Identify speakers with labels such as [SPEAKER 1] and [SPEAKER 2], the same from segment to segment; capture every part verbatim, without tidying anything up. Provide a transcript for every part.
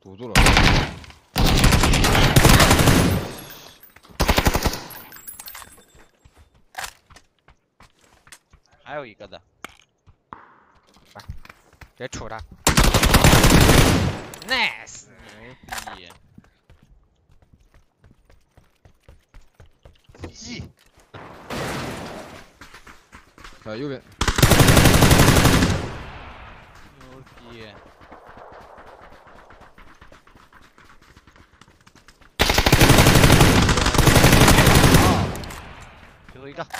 [SPEAKER 1] 堵住了。
[SPEAKER 2] 还有一个的，
[SPEAKER 3] 来，别杵他。Nice，
[SPEAKER 2] 牛逼！
[SPEAKER 1] G， 呃，右边。
[SPEAKER 2] 牛逼！哦，最后一个。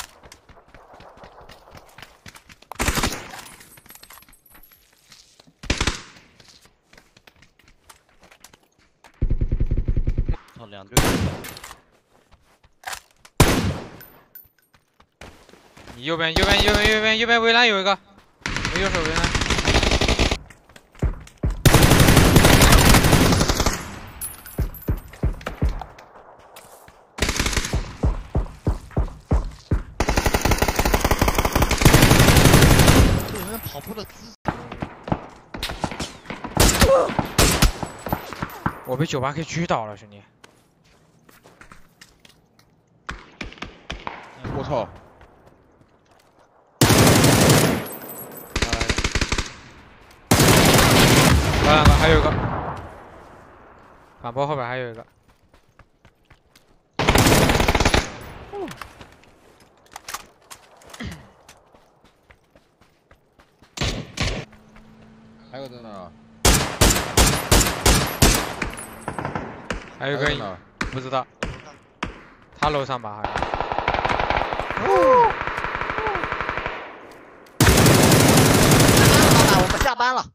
[SPEAKER 2] 操，两队。
[SPEAKER 3] 你右边，右边，右边，右边，右边围栏有一个，我右手围栏。
[SPEAKER 1] 这人跑步的姿势。
[SPEAKER 3] 我被九八 K 狙倒了，兄弟。
[SPEAKER 1] 我操！
[SPEAKER 3] 来两个，还有一个，反包后边还有一个。
[SPEAKER 1] 还有在哪儿？
[SPEAKER 3] 还有一个
[SPEAKER 1] 还有哪儿？
[SPEAKER 3] 不知道，他楼上吧，好像。
[SPEAKER 2] 我们下班了。